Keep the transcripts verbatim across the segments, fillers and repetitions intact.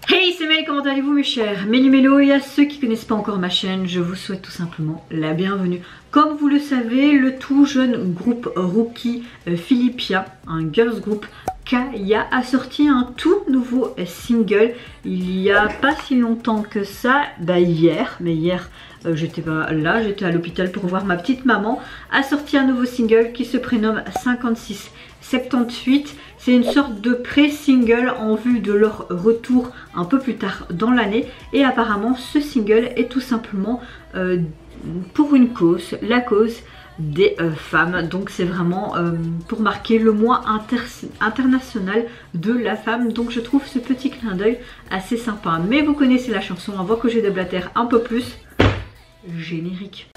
Hey, c'est Mel, comment allez-vous mes chers Méli-Mélo, et à ceux qui ne connaissent pas encore ma chaîne, je vous souhaite tout simplement la bienvenue. Comme vous le savez, le tout jeune groupe Rookie euh, philippien, un girls group, Kaya, a sorti un tout nouveau euh, single il y a pas si longtemps que ça, bah hier, mais hier euh, j'étais pas là, j'étais à l'hôpital pour voir ma petite maman, a sorti un nouveau single qui se prénomme cinquante-six soixante-dix-huit. C'est une sorte de pré-single en vue de leur retour un peu plus tard dans l'année. Et apparemment ce single est tout simplement euh, pour une cause, la cause des euh, femmes. Donc c'est vraiment euh, pour marquer le mois inter international de la femme. Donc je trouve ce petit clin d'œil assez sympa. Mais vous connaissez la chanson, avant que je déblatère un peu plus. Générique.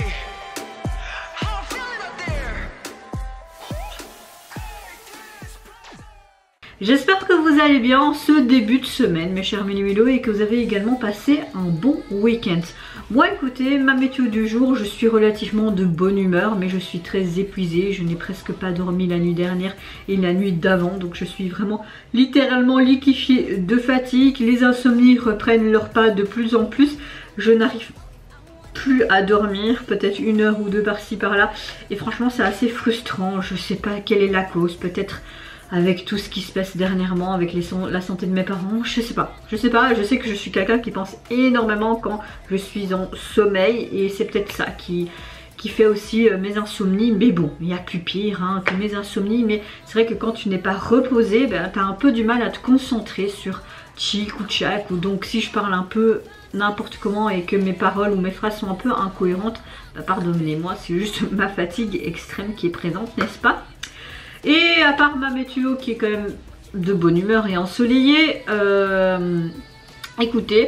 J'espère que vous allez bien en ce début de semaine mes chers Méli-Mélo et que vous avez également passé un bon week-end. Moi écoutez, ma météo du jour, je suis relativement de bonne humeur mais je suis très épuisée, je n'ai presque pas dormi la nuit dernière et la nuit d'avant, donc je suis vraiment littéralement liquéfiée de fatigue, les insomnies reprennent leur pas de plus en plus, je n'arrive plus à dormir, peut-être une heure ou deux par-ci par-là et franchement c'est assez frustrant, je sais pas quelle est la cause, peut-être avec tout ce qui se passe dernièrement, avec les son la santé de mes parents, je sais pas, je sais pas, je sais que je suis quelqu'un qui pense énormément quand je suis en sommeil et c'est peut-être ça qui, qui fait aussi euh, mes insomnies, mais bon, il n'y a plus pire hein, que mes insomnies, mais c'est vrai que quand tu n'es pas reposé, ben, tu as un peu du mal à te concentrer sur tchic ou tchac, ou donc si je parle un peu n'importe comment et que mes paroles ou mes phrases sont un peu incohérentes, ben, pardonnez-moi, c'est juste ma fatigue extrême qui est présente, n'est-ce pas? Et à part ma météo qui est quand même de bonne humeur et ensoleillée, euh, écoutez,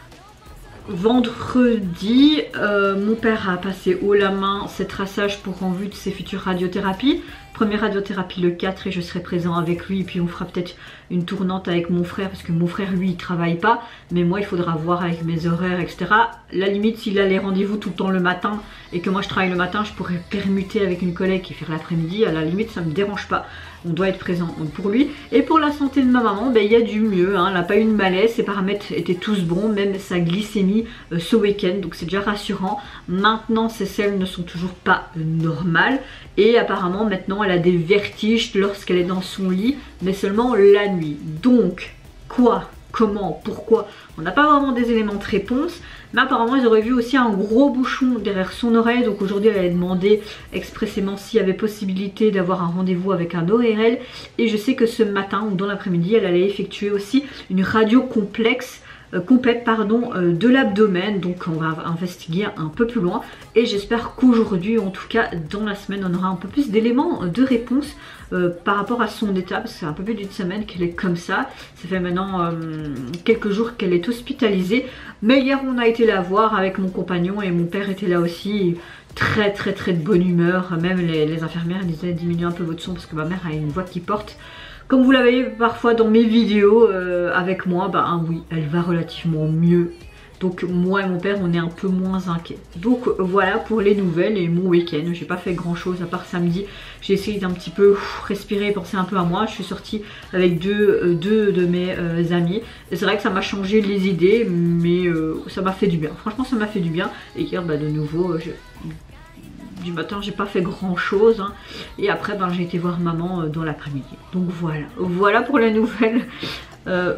vendredi, euh, mon père a passé haut la main ses traçages pour en vue de ses futures radiothérapies. Première radiothérapie le quatre et je serai présent avec lui et puis on fera peut-être une tournante avec mon frère parce que mon frère lui il travaille pas mais moi il faudra voir avec mes horaires etc. La limite s'il a les rendez-vous tout le temps le matin et que moi je travaille le matin je pourrais permuter avec une collègue et faire l'après-midi, à la limite ça me dérange pas, on doit être présent pour lui. Et pour la santé de ma maman, ben, il y a du mieux, hein. Elle n'a pas eu de malaise, ses paramètres étaient tous bons, même sa glycémie euh, ce week-end, donc c'est déjà rassurant. Maintenant ses selles ne sont toujours pas euh, normales et apparemment maintenant elle a des vertiges lorsqu'elle est dans son lit, mais seulement la nuit. Donc quoi, comment, pourquoi, on n'a pas vraiment des éléments de réponse, mais apparemment ils auraient vu aussi un gros bouchon derrière son oreille. Donc aujourd'hui elle avait demandé expressément s'il y avait possibilité d'avoir un rendez-vous avec un O R L et je sais que ce matin ou dans l'après-midi elle allait effectuer aussi une radio complexe Euh, complète pardon, euh, de l'abdomen, donc on va investiguer un peu plus loin et j'espère qu'aujourd'hui, en tout cas dans la semaine, on aura un peu plus d'éléments de réponse euh, par rapport à son état, parce que c'est un peu plus d'une semaine qu'elle est comme ça, ça fait maintenant euh, quelques jours qu'elle est hospitalisée, mais hier on a été la voir avec mon compagnon et mon père était là aussi, très très très de bonne humeur, même les, les infirmières disaient diminuez un peu votre son parce que ma mère a une voix qui porte. Comme vous l'avez parfois dans mes vidéos euh, avec moi, bah hein, oui, elle va relativement mieux. Donc moi et mon père, on est un peu moins inquiets. Donc voilà pour les nouvelles et mon week-end. J'ai pas fait grand chose à part samedi. J'ai essayé d'un petit peu ouf, respirer, penser un peu à moi. Je suis sortie avec deux, euh, deux de mes euh, amis. Et c'est vrai que ça m'a changé les idées, mais euh, ça m'a fait du bien. Franchement, ça m'a fait du bien. Et hier, bah, de nouveau, je... du matin j'ai pas fait grand chose hein. Et après ben, j'ai été voir maman euh, dans l'après-midi. Donc voilà, voilà pour la nouvelle euh,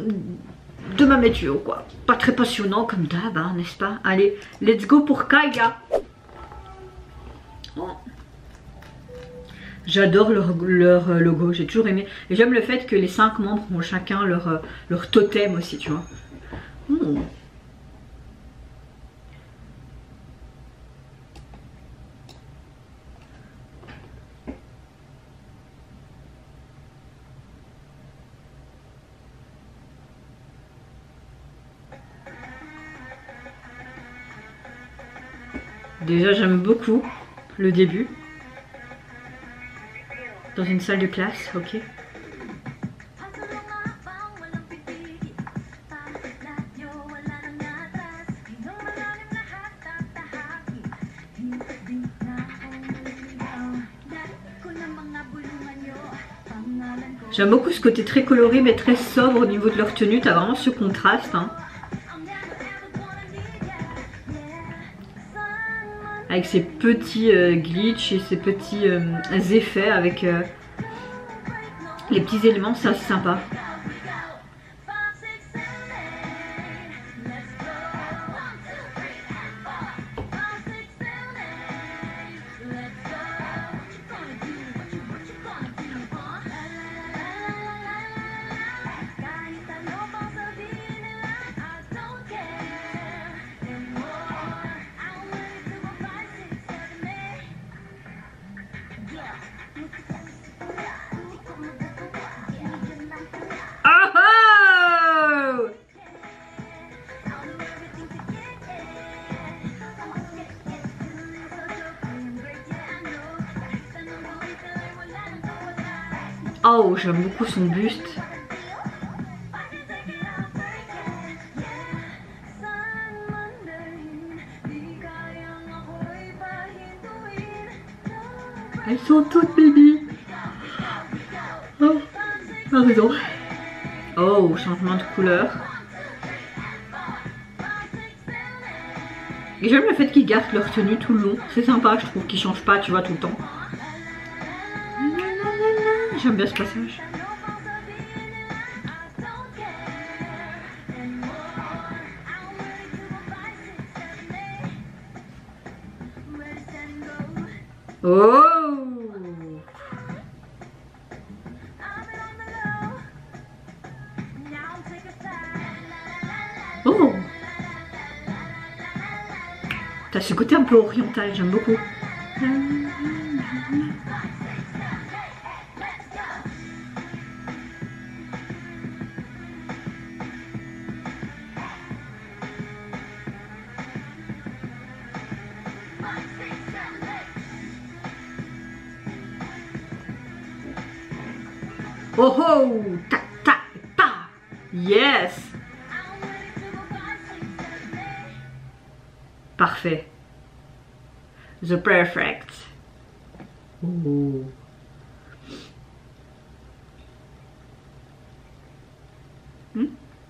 de ma météo quoi. Pas très passionnant comme d'hab hein, n'est-ce pas? Allez, let's go pour Kaya. Oh. J'adore leur, leur logo, j'ai toujours aimé. Et j'aime le fait que les cinq membres ont chacun leur, leur totem aussi, tu vois. Mmh. Déjà j'aime beaucoup le début. Dans une salle de classe, ok. J'aime beaucoup ce côté très coloré mais très sobre au niveau de leur tenue. T'as vraiment ce contraste. Hein. Avec ces petits euh, glitches et ces petits euh, effets avec euh, les petits éléments, c'est assez sympa. Oh, j'aime beaucoup son buste. Elles sont toutes baby. Oh, pardon. Oh, changement de couleur. Et j'aime le fait qu'ils gardent leur tenue tout le long. C'est sympa, je trouve qu'ils changent pas, tu vois, tout le temps. J'aime bien ce passage. Oh! Oh! T'as ce côté un peu oriental, j'aime beaucoup. Oh oh, ta ta ta, yes. Parfait. The perfect. Oh. Hmm?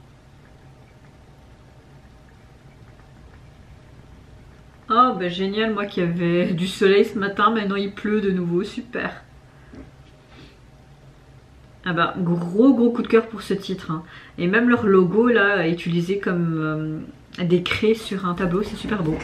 Oh bah génial, moi qui avais du soleil ce matin, maintenant il pleut de nouveau, super. Ah bah gros gros coup de cœur pour ce titre. Hein. Et même leur logo là, utilisé comme euh, des craies sur un tableau, c'est super beau.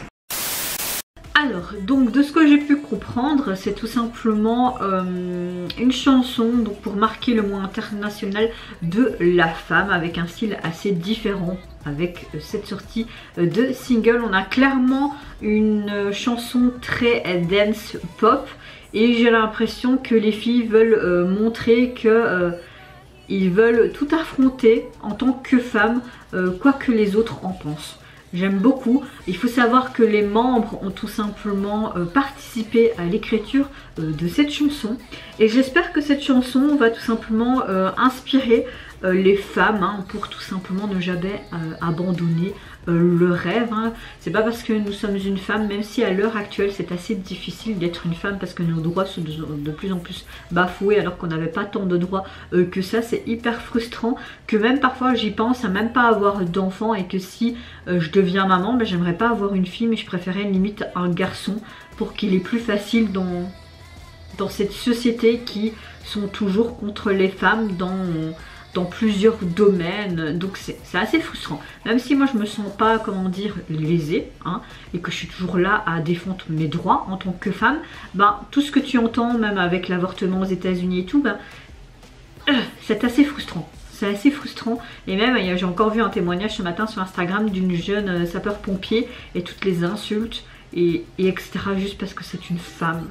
Alors, donc de ce que j'ai pu comprendre, c'est tout simplement euh, une chanson donc, pour marquer le mois international de la femme avec un style assez différent. Avec euh, cette sortie euh, de single, on a clairement une euh, chanson très euh, dance pop. Et j'ai l'impression que les filles veulent euh, montrer que euh, ils veulent tout affronter en tant que femmes, euh, quoi que les autres en pensent. J'aime beaucoup. Il faut savoir que les membres ont tout simplement euh, participé à l'écriture euh, de cette chanson. Et j'espère que cette chanson va tout simplement euh, inspirer euh, les femmes hein, pour tout simplement ne jamais euh, abandonner euh, le rêve. Hein. C'est pas parce que nous sommes une femme, même si à l'heure actuelle c'est assez difficile d'être une femme parce que nos droits sont de, de plus en plus bafoués alors qu'on n'avait pas tant de droits euh, que ça. C'est hyper frustrant que même parfois j'y pense à même pas avoir d'enfants et que si euh, je deviens maman, ben, j'aimerais pas avoir une fille mais je préférais limite un garçon pour qu'il est plus facile dans, dans cette société qui sont toujours contre les femmes dans... dans plusieurs domaines, donc c'est assez frustrant. Même si moi je me sens pas, comment dire, lésée, hein, et que je suis toujours là à défendre mes droits en tant que femme, ben tout ce que tu entends, même avec l'avortement aux États-Unis et tout, ben euh, c'est assez frustrant. C'est assez frustrant. Et même, j'ai encore vu un témoignage ce matin sur Instagram d'une jeune sapeur-pompier et toutes les insultes et, et et cetera juste parce que c'est une femme.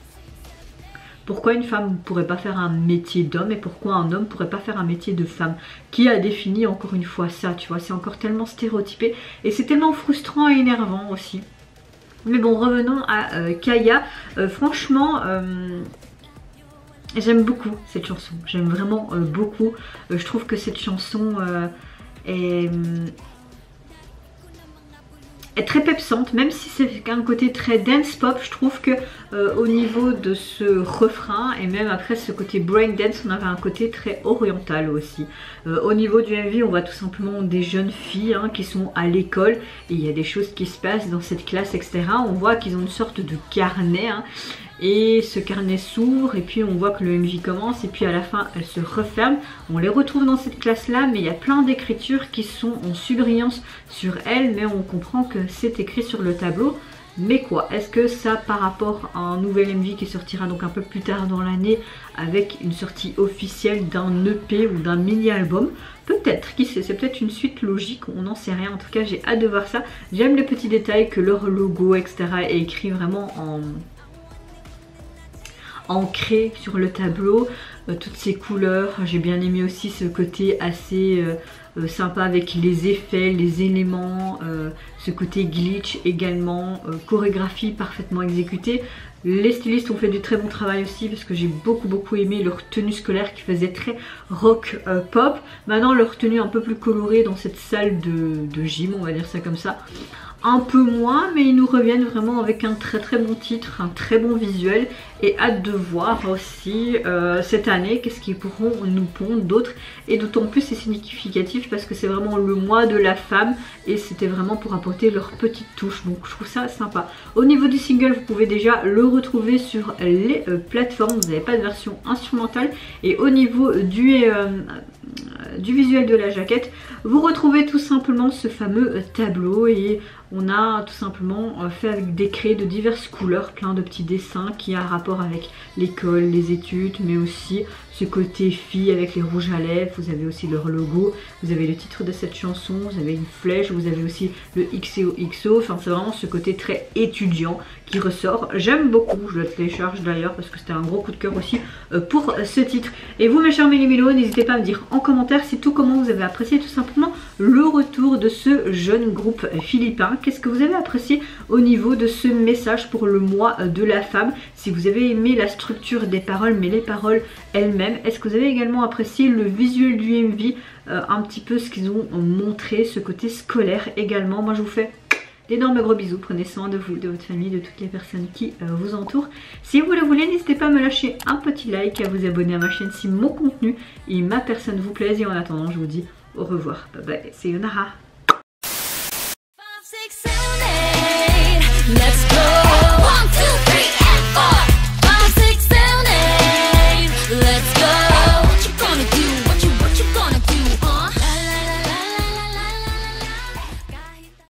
Pourquoi une femme ne pourrait pas faire un métier d'homme et pourquoi un homme ne pourrait pas faire un métier de femme? Qui a défini encore une fois ça, tu vois? C'est encore tellement stéréotypé et c'est tellement frustrant et énervant aussi. Mais bon, revenons à euh, Kaya. Euh, franchement, euh, j'aime beaucoup cette chanson. J'aime vraiment euh, beaucoup. Euh, je trouve que cette chanson euh, est... est très pepsante, même si c'est un côté très dance pop. Je trouve que euh, au niveau de ce refrain et même après ce côté brain dance, on avait un côté très oriental aussi. Euh, au niveau du M V, on voit tout simplement des jeunes filles hein, qui sont à l'école et il y a des choses qui se passent dans cette classe, et cetera. On voit qu'ils ont une sorte de carnet hein, et ce carnet s'ouvre et puis on voit que le M V commence et puis à la fin elle se referme. On les retrouve dans cette classe là, mais il y a plein d'écritures qui sont en surbrillance sur elle, mais on comprend que c'est écrit sur le tableau. Mais quoi, est-ce que ça par rapport à un nouvel M V qui sortira donc un peu plus tard dans l'année avec une sortie officielle d'un E P ou d'un mini-album? Peut-être, qui sait, c'est peut-être une suite logique, on n'en sait rien. En tout cas j'ai hâte de voir ça. J'aime les petits détails, que leur logo et cetera est écrit vraiment en... ancré sur le tableau, euh, toutes ces couleurs. J'ai bien aimé aussi ce côté assez euh, euh, sympa avec les effets, les éléments, euh, ce côté glitch également, euh, chorégraphie parfaitement exécutée. Les stylistes ont fait du très bon travail aussi parce que j'ai beaucoup beaucoup aimé leur tenue scolaire qui faisait très rock euh, pop. Maintenant leur tenue un peu plus colorée dans cette salle de, de gym, on va dire ça comme ça. Un peu moins, mais ils nous reviennent vraiment avec un très très bon titre, un très bon visuel et hâte de voir aussi euh, cette année qu'est-ce qu'ils pourront nous pondre d'autres, et d'autant plus c'est significatif parce que c'est vraiment le mois de la femme et c'était vraiment pour apporter leur petite touche, donc je trouve ça sympa. Au niveau du single, vous pouvez déjà le retrouver sur les euh, plateformes, vous n'avez pas de version instrumentale, et au niveau du euh, du visuel de la jaquette, vous retrouvez tout simplement ce fameux tableau et on a tout simplement fait avec des crayons de diverses couleurs, plein de petits dessins qui a rapport avec l'école, les études, mais aussi ce côté fille avec les rouges à lèvres. Vous avez aussi leur logo, vous avez le titre de cette chanson, vous avez une flèche, vous avez aussi le X O X O, enfin c'est vraiment ce côté très étudiant qui ressort. J'aime beaucoup, je le télécharge d'ailleurs parce que c'était un gros coup de cœur aussi pour ce titre. Et vous mes chers méli-mélos, n'hésitez pas à me dire en commentaire c'est tout comment vous avez apprécié tout simplement le retour de ce jeune groupe philippin. Qu'est-ce que vous avez apprécié au niveau de ce message pour le mois de la femme? Si vous avez aimé la structure des paroles, mais les paroles elles-mêmes, est-ce que vous avez également apprécié le visuel du M V, euh, un petit peu ce qu'ils ont montré, ce côté scolaire également? Moi je vous fais d'énormes gros bisous, prenez soin de vous, de votre famille, de toutes les personnes qui euh, vous entourent. Si vous le voulez, n'hésitez pas à me lâcher un petit like, à vous abonner à ma chaîne si mon contenu et ma personne vous plaisent. Et en attendant, je vous dis au revoir. Bye bye, c'est Yonara.